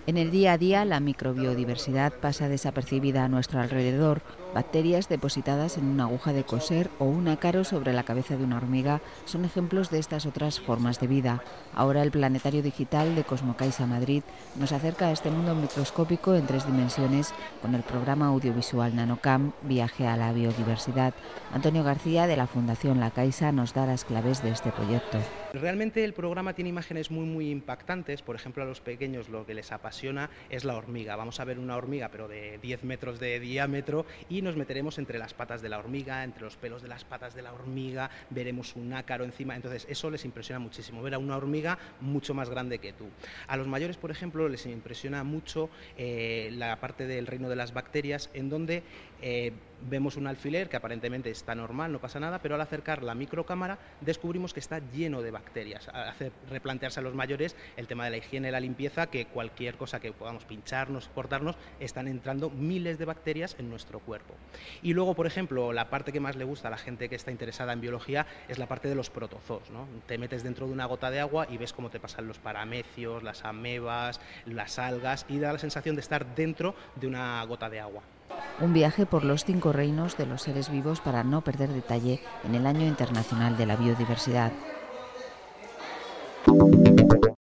En el día a día, la microbiodiversidad pasa desapercibida a nuestro alrededor. Bacterias depositadas en una aguja de coser o un ácaro sobre la cabeza de una hormiga son ejemplos de estas otras formas de vida. Ahora el Planetario Digital de Cosmocaixa Madrid nos acerca a este mundo microscópico en 3 dimensiones con el programa audiovisual NanoCam Viaje a la Biodiversidad. Antonio García, de la Fundación La Caixa, nos da las claves de este proyecto. Realmente el programa tiene imágenes muy impactantes. Por ejemplo, a los pequeños lo que les apasiona es la hormiga. Vamos a ver una hormiga pero de 10 metros de diámetro y nos meteremos entre las patas de la hormiga, entre los pelos de las patas de la hormiga, veremos un ácaro encima. Entonces eso les impresiona muchísimo, ver a una hormiga mucho más grande que tú. A los mayores, por ejemplo, les impresiona mucho la parte del reino de las bacterias, en donde vemos un alfiler que aparentemente está normal, no pasa nada, pero al acercar la microcámara descubrimos que está lleno de bacterias. Hace replantearse a los mayores el tema de la higiene, la limpieza, que cualquier cosa que podamos pincharnos, cortarnos, están entrando miles de bacterias en nuestro cuerpo. Y luego, por ejemplo, la parte que más le gusta a la gente que está interesada en biología es la parte de los protozoos, ¿no? Te metes dentro de una gota de agua y ves cómo te pasan los paramecios, las amebas, las algas, y da la sensación de estar dentro de una gota de agua. Un viaje por los 5 reinos de los seres vivos para no perder detalle en el Año Internacional de la Biodiversidad.